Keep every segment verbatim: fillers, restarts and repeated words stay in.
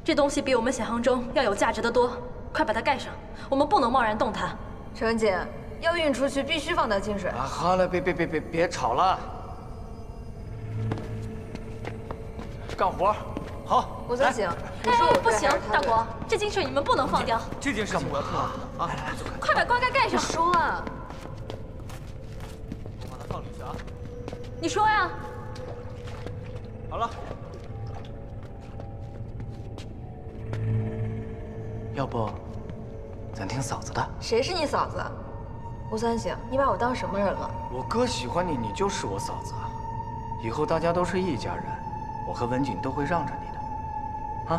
这东西比我们想象中要有价值的多，快把它盖上，我们不能贸然动它。 程锦，要运出去必须放掉清水。 啊，好了，别别别别别吵了，干活，好。 吴三省，你哎说我不行，大国， 国，这金水你们不能放掉。 这件事情我要处理啊！ 快把棺盖盖上。 你说啊。 我把它放进去啊！ 你说呀。 好了，要不咱听嫂子的？ 谁是你嫂子？吴三省，你把我当什么人了？ 我哥喜欢你，你就是我嫂子。以后大家都是一家人，我和文景都会让着你的，啊。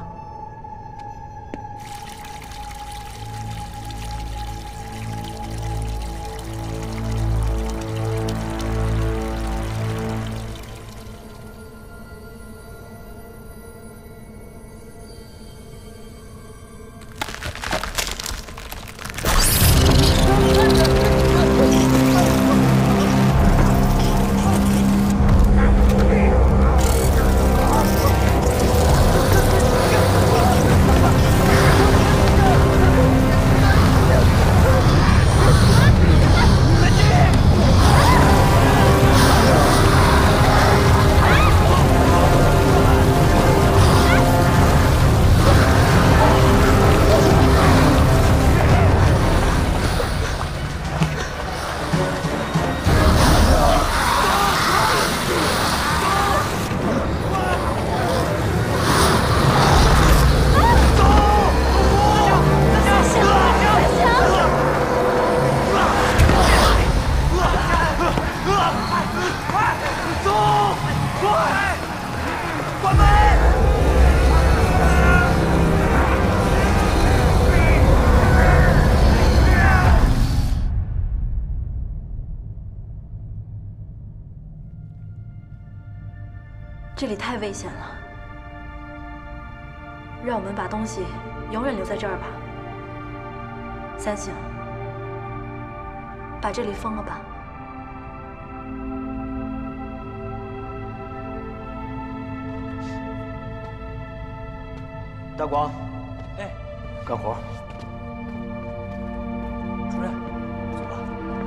这里太危险了，让我们把东西永远留在这儿吧。三省，把这里封了吧。 大广，哎，干活。主任，走吧。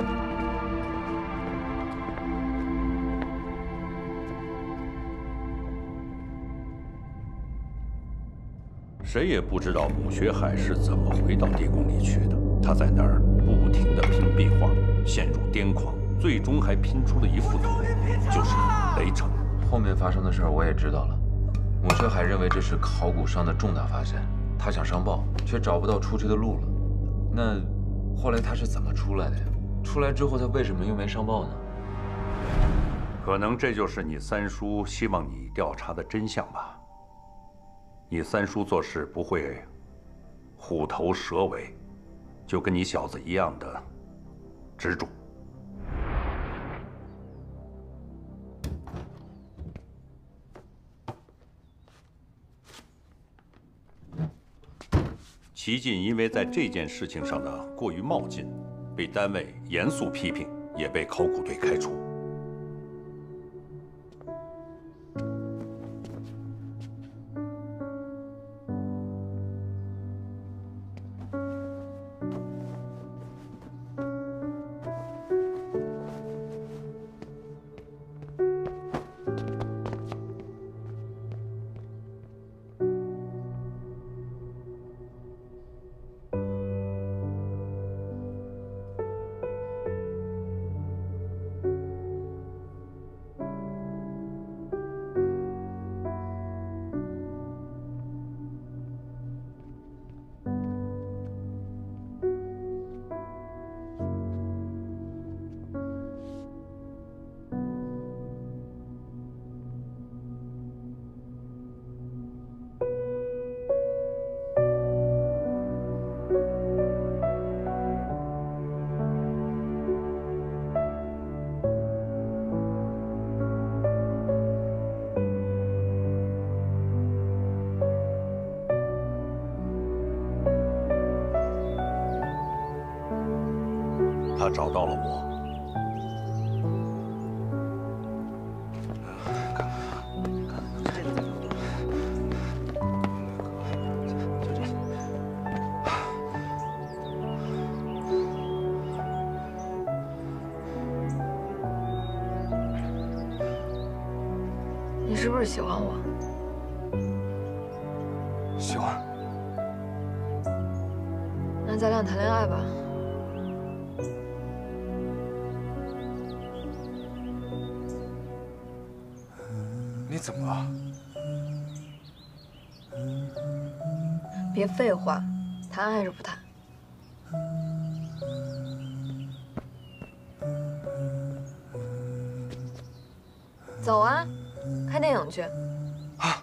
谁也不知道母学海是怎么回到地宫里去的。他在那儿不停地拼壁画，陷入癫狂，最终还拼出了一幅图，就是雷城。 后面发生的事儿我也知道了。母学海认为这是考古上的重大发现，他想上报，却找不到出去的路了。那后来他是怎么出来的呀？出来之后他为什么又没上报呢？ 可能这就是你三叔希望你调查的真相吧。 你三叔做事不会虎头蛇尾，就跟你小子一样的执着。齐晋因为在这件事情上的过于冒进，被单位严肃批评，也被考古队开除。 他找到了我。 你是不是喜欢我？ 喜欢。 那咱俩谈恋爱吧。 你怎么了？ 别废话，谈还是不谈？走啊，看电影去。 啊！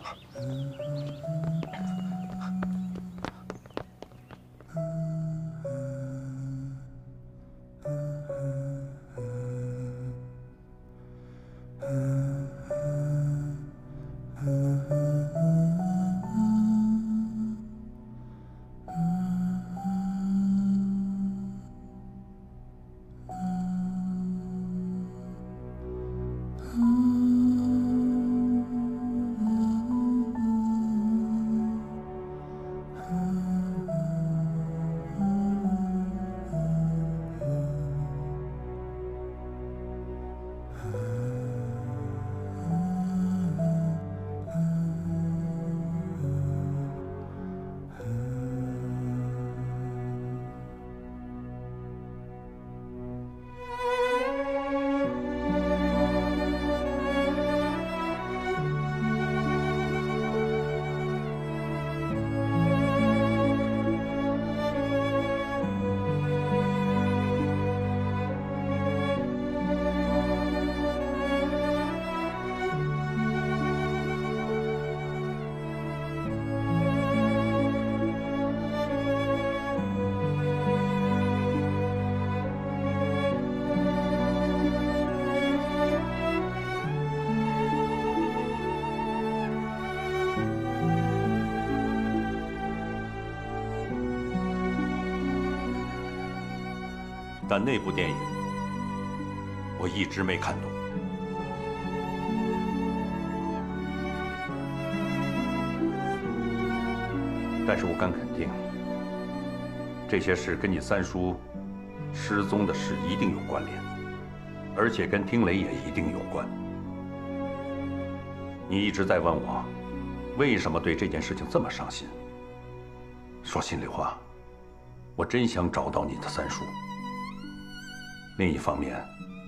但那部电影我一直没看懂。但是我敢肯定，这些事跟你三叔失踪的事一定有关联，而且跟听雷也一定有关。你一直在问我，为什么对这件事情这么上心？说心里话，我真想找到你的三叔。另一方面，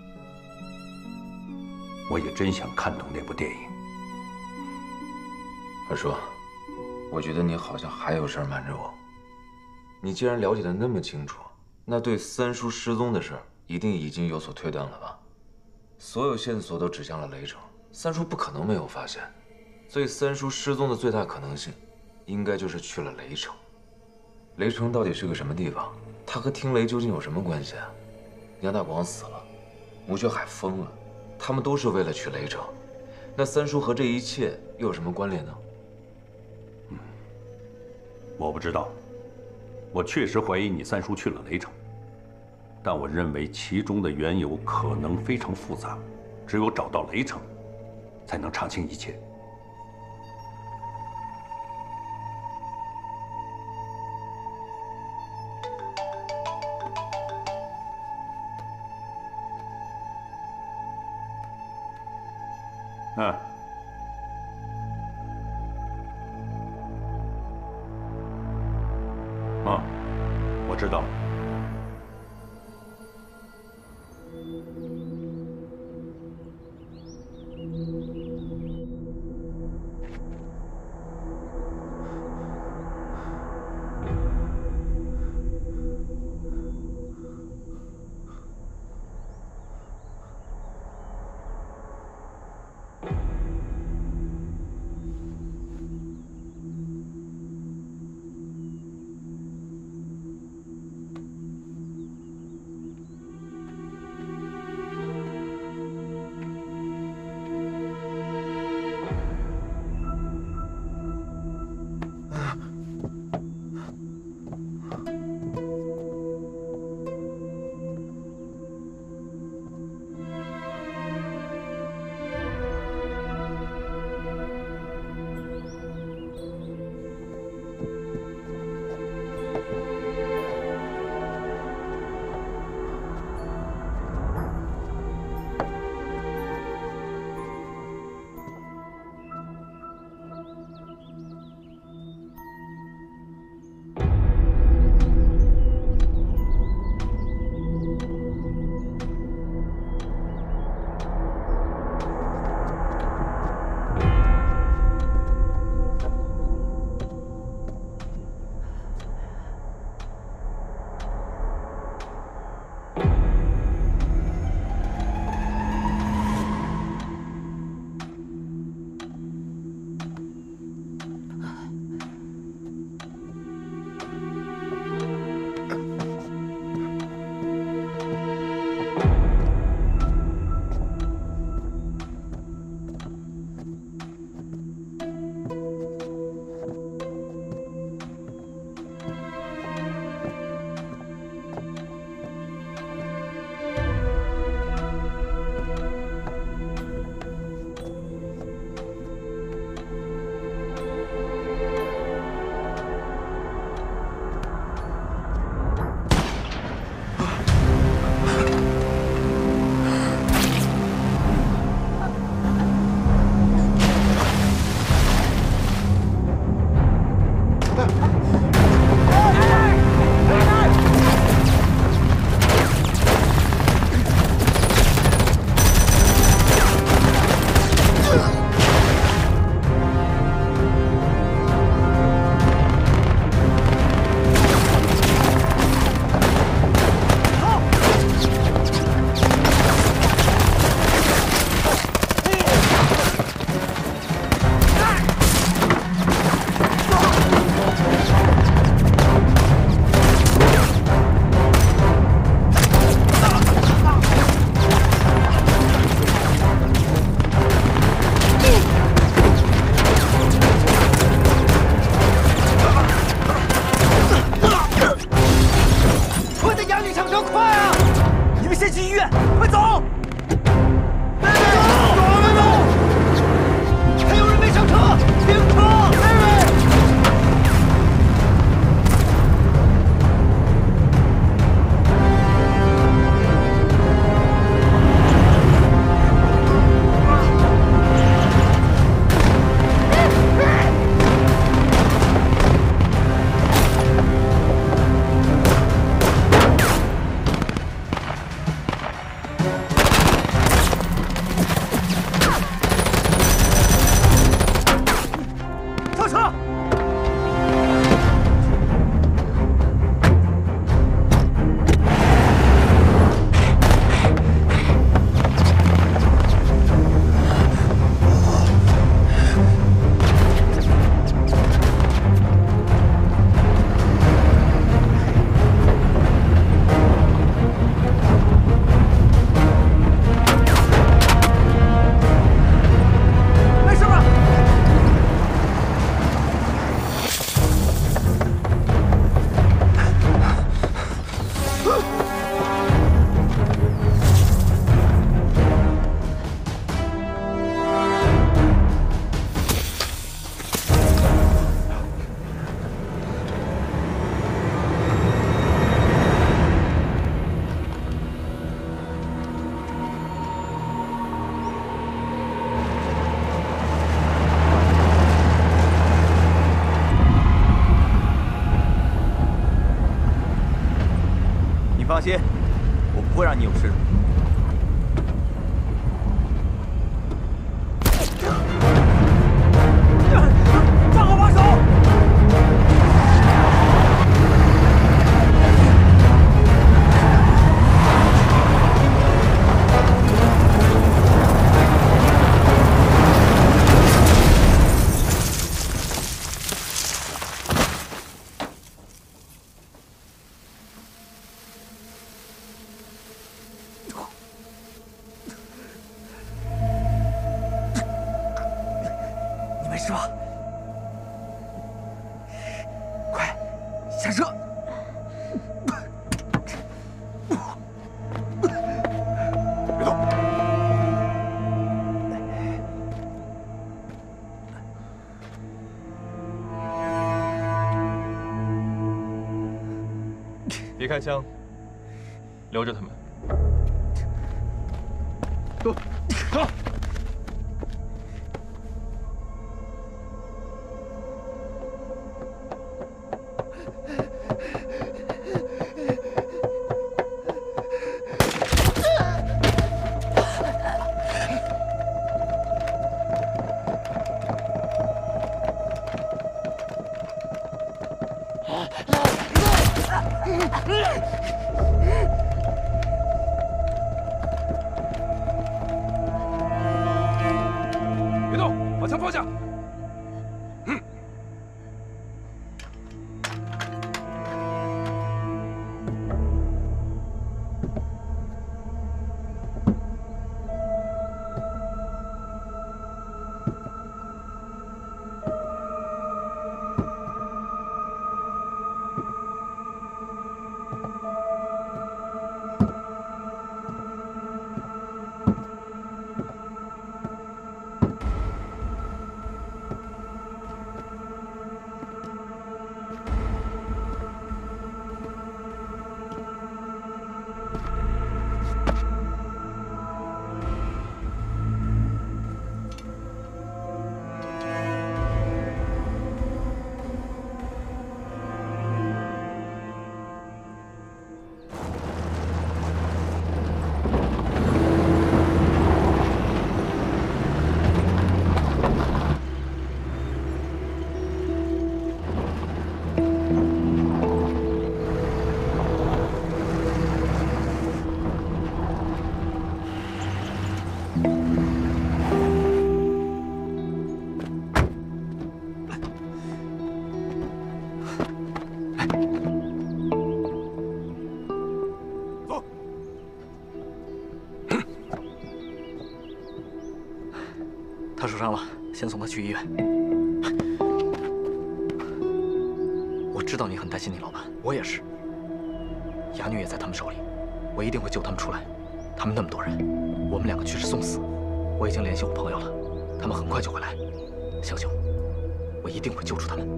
我也真想看懂那部电影。 二叔，我觉得你好像还有事儿瞒着我。你既然了解的那么清楚，那对三叔失踪的事儿一定已经有所推断了吧？所有线索都指向了雷城，三叔不可能没有发现，所以三叔失踪的最大可能性，应该就是去了雷城。雷城到底是个什么地方？他和听雷究竟有什么关系啊？杨大广死了，吴学海疯了，他们都是为了去雷城，那三叔和这一切又有什么关联呢？ 嗯，我不知道，我确实怀疑你三叔去了雷城，但我认为其中的缘由可能非常复杂，只有找到雷城，才能查清一切。嗯，啊，我知道了。 放好把手！你没事吧？快下车！别动！ 别开枪，留着他们。 走，走。 别动，把枪放下。嗯。 他受伤了，先送他去医院。我知道你很担心你老板，我也是。哑女也在他们手里，我一定会救他们出来。他们那么多人，我们两个去是送死。我已经联系我朋友了，他们很快就会来。相信我，我一定会救出他们。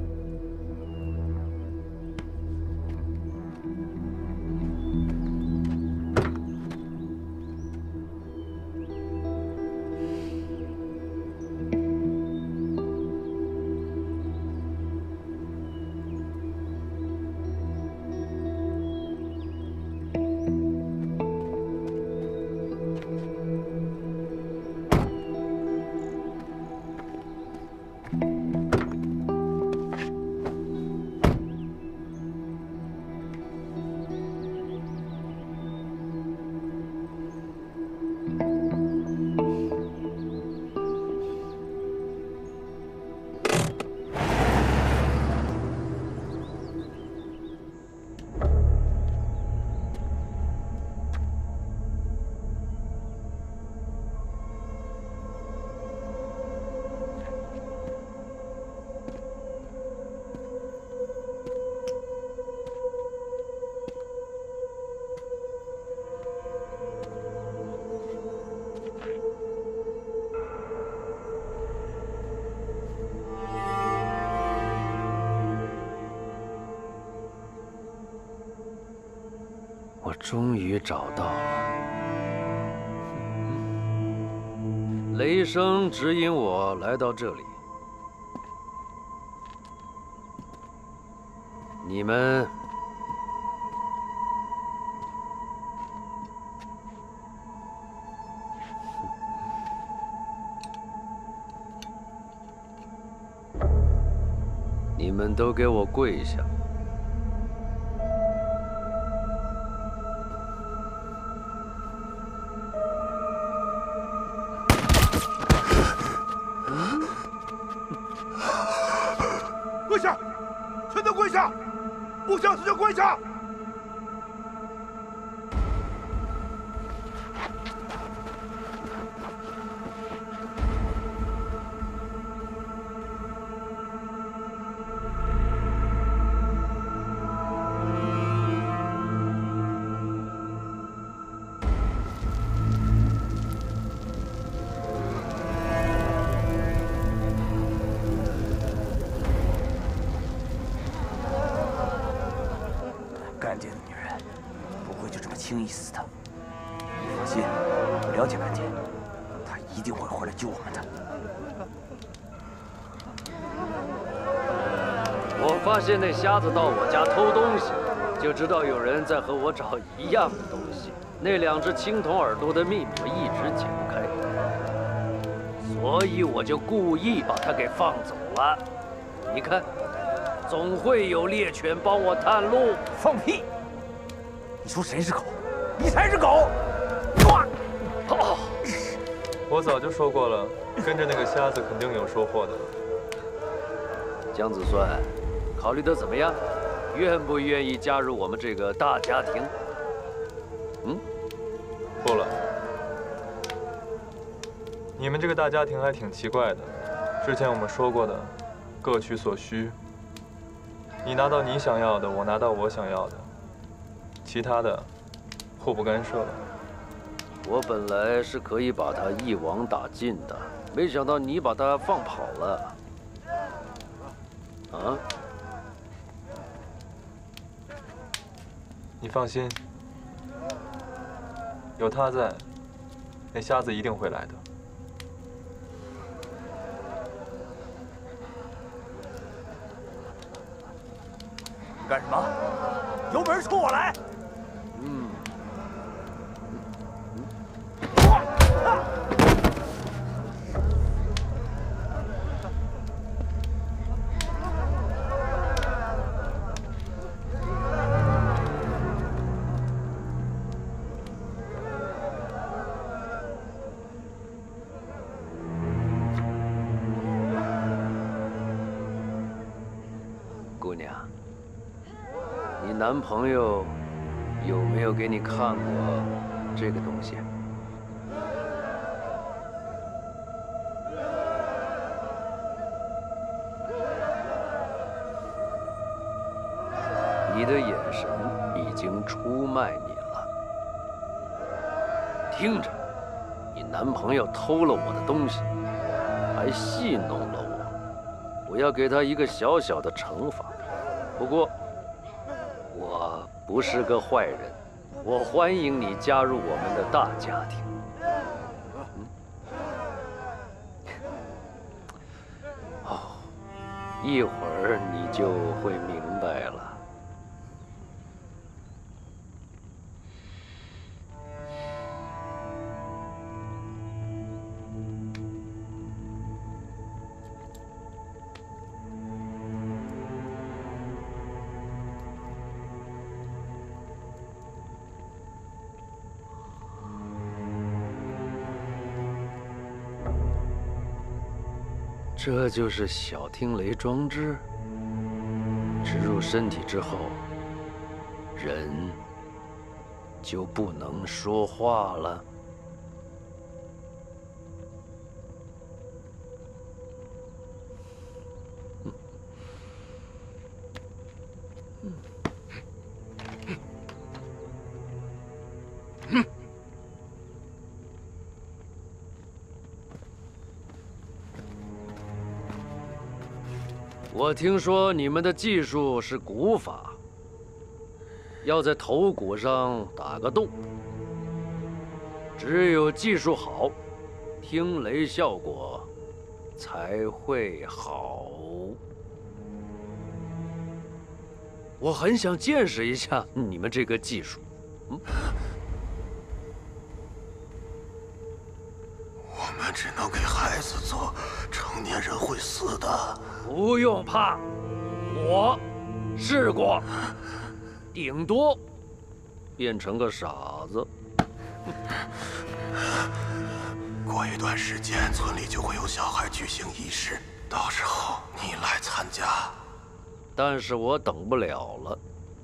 我终于找到了，雷声指引我来到这里。你们你们都给我跪下！ 跪下！全都跪下！不想死就跪下！ 干爹的女人不会就这么轻易死的。你放心，我了解干爹，他一定会回来救我们的。 我发现那瞎子到我家偷东西，就知道有人在和我找一样的东西。那两只青铜耳朵的秘密我一直解不开，所以我就故意把它给放走了。你看。 总会有猎犬帮我探路。 放屁！你说谁是狗？你才是狗！哇！ 哦， 我早就说过了，跟着那个瞎子肯定有收获的。 姜子孙，考虑的怎么样？愿不愿意加入我们这个大家庭？嗯？ 不了。你们这个大家庭还挺奇怪的，之前我们说过的，各取所需。 你拿到你想要的，我拿到我想要的，其他的互不干涉了。 我本来是可以把他一网打尽的，没想到你把他放跑了。啊？ 你放心，有他在，那瞎子一定会来的。 干什么？有本事冲我来！ 嗯。姑娘。 你男朋友有没有给你看过这个东西？你的眼神已经出卖你了。听着，你男朋友偷了我的东西，还戏弄了我，我要给他一个小小的惩罚。不过。 我不是个坏人，我欢迎你加入我们的大家庭。嗯、哦，一会儿你就会明白了。这就是小听雷装置。植入身体之后，人就不能说话了。嗯嗯嗯 我听说你们的技术是骨法，要在头骨上打个洞，只有技术好，听雷效果才会好。我很想见识一下你们这个技术。嗯， 我们只能给孩子做，成年人会死的。 不用怕， 我试过，顶多变成个傻子。 过一段时间，村里就会有小孩举行仪式，到时候你来参加。 但是我等不了了。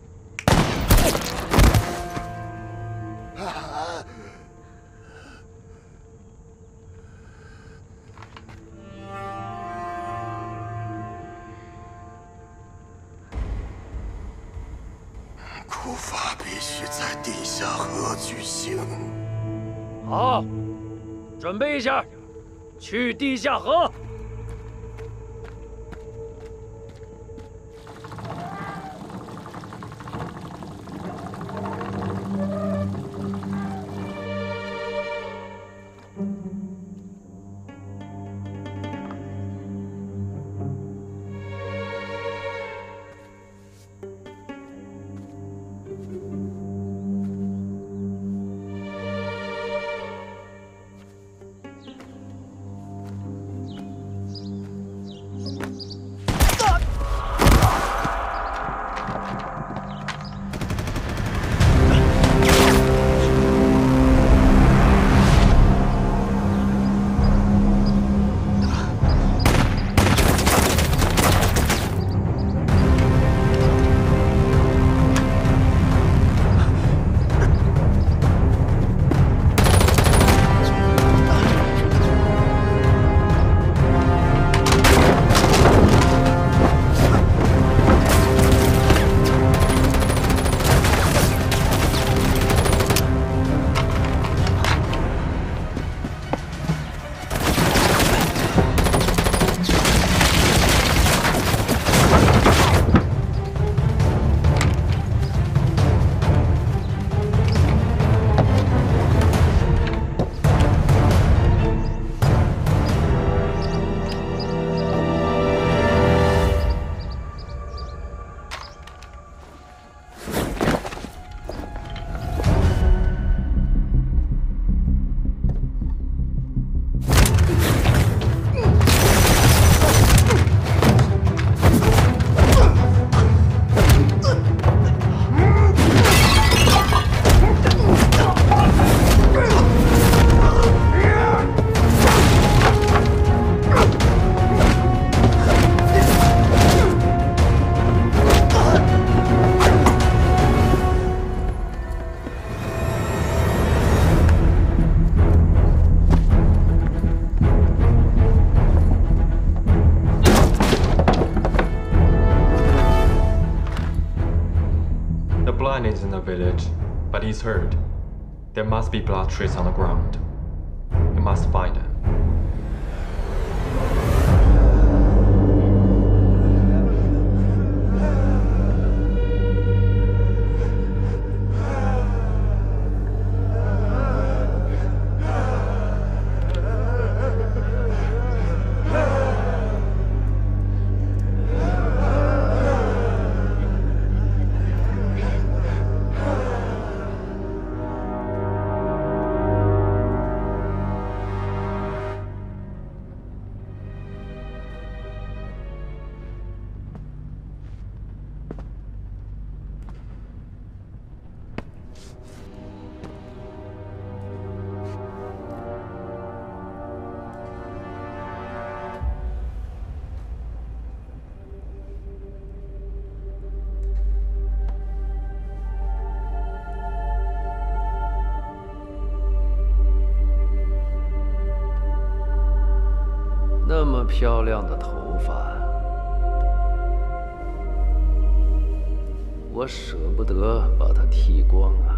哭法必须在地下河举行。 好，准备一下，去地下河。 Is in the village, but he's hurt. There must be blood traces on the ground. You must find it. “那么漂亮的头发，我舍不得把它剃光啊！”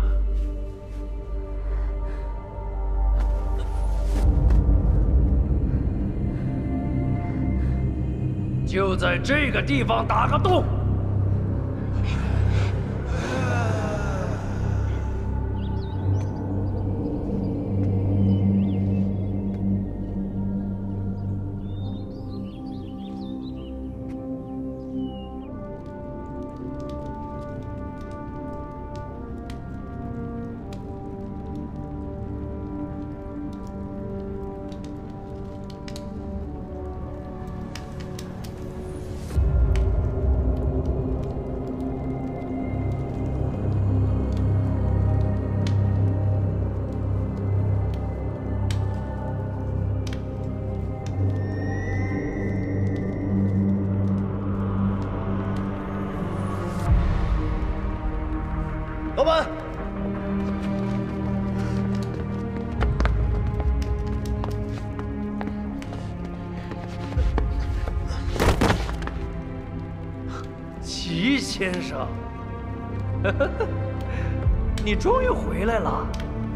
就在这个地方打个洞。 老板。 齐先生，你终于回来了。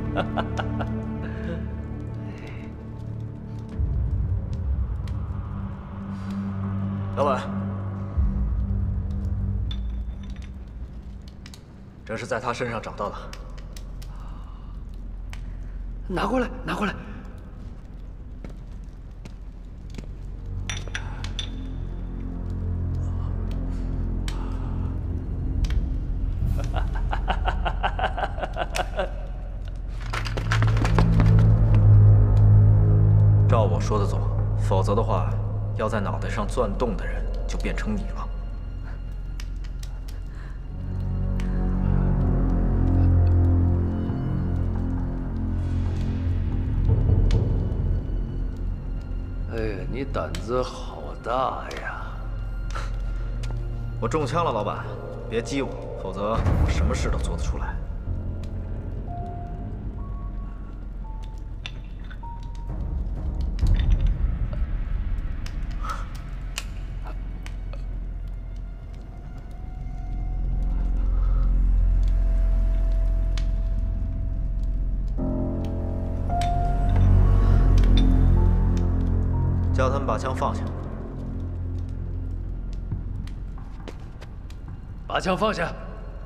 老板，这是在他身上找到的。 拿过来，拿过来。 照我说的做，否则的话，要在脑袋上钻洞的人就变成你了。 哎呀，你胆子好大呀！ 我中枪了，老板，别激我，否则我什么事都做得出来。 叫他们把枪放下。 把枪放下。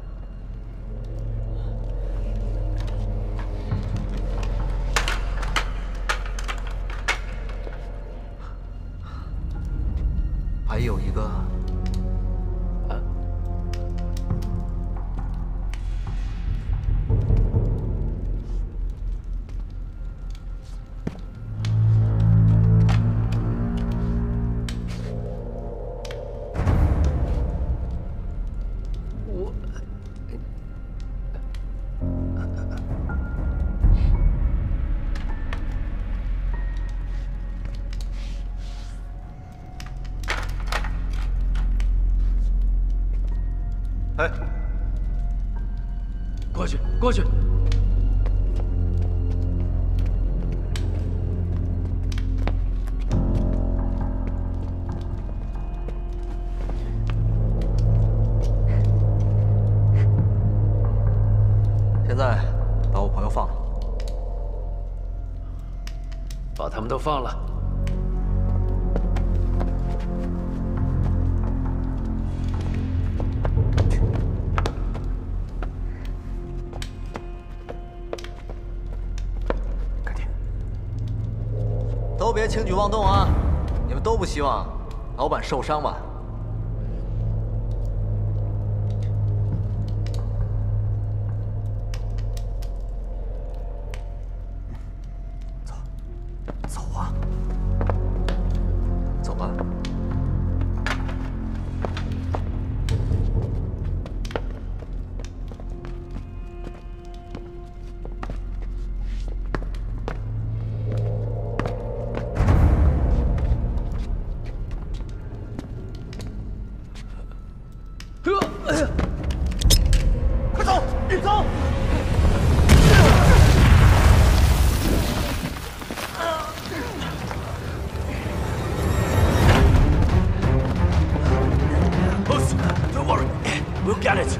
还有一个。啊。哎， 过去，过去。 现在把我朋友放了， 把他们都放了。 都别轻举妄动啊！你们都不希望老板受伤吧？走，走啊！走吧。快走，你走！ Boss, don't worry, we'll get it.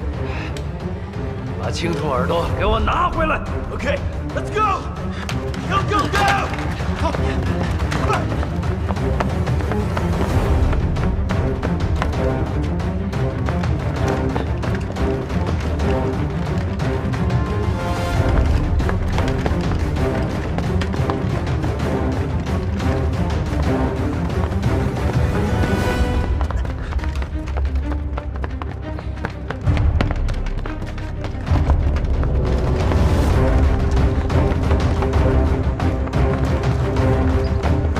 把青铜耳朵给我拿回来。 Okay, let's go. Go, go, go. 快！ 快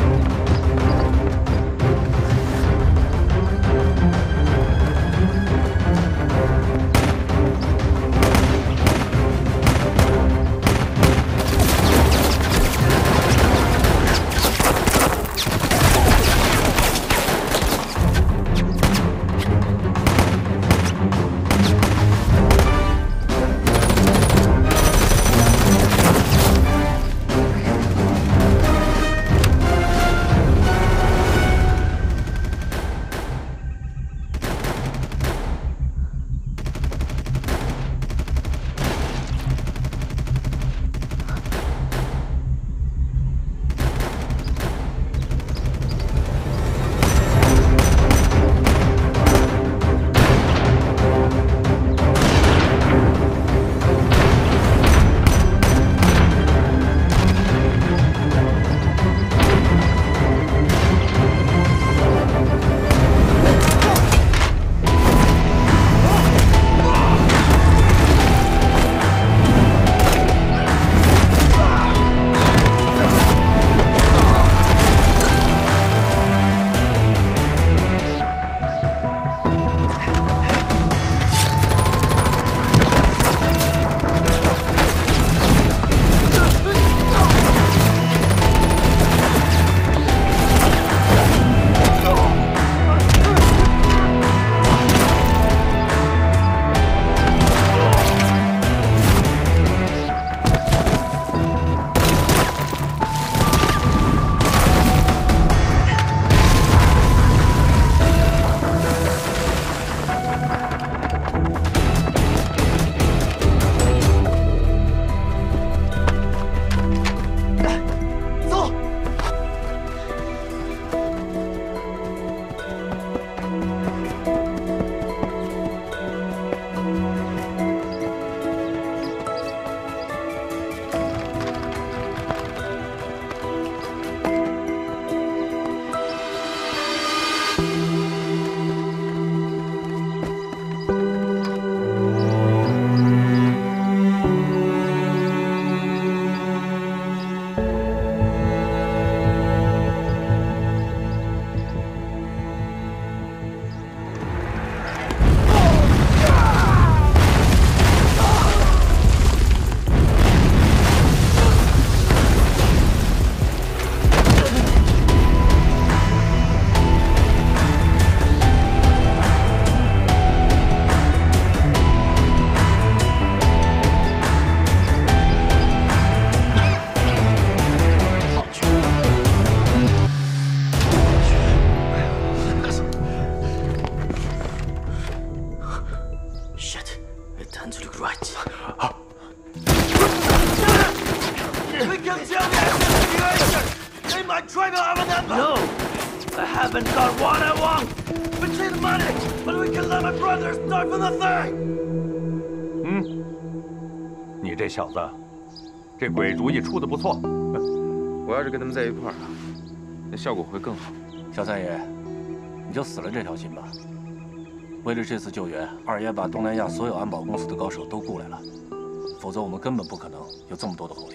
haven't got what I want. Betray the money, but we can let my brother start from the thing. 嗯，你这小子，这鬼主意出的不错。 我要是跟他们在一块儿啊，那效果会更好。 小三爷，你就死了这条心吧。为了这次救援，二爷把东南亚所有安保公司的高手都雇来了，否则我们根本不可能有这么多的火力。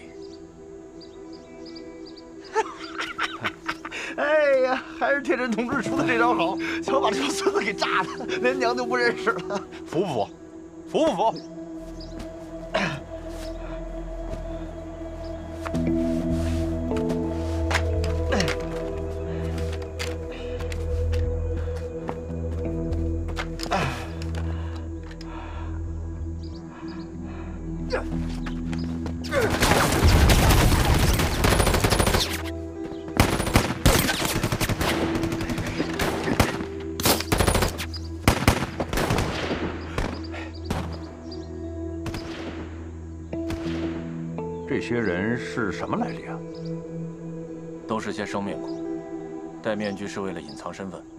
哎呀，还是天真同志出的这招好，想把这个孙子给炸的，连娘都不认识了。服不服？服不服？ 这些人是什么来历啊？ 都是些生面孔，戴面具是为了隐藏身份。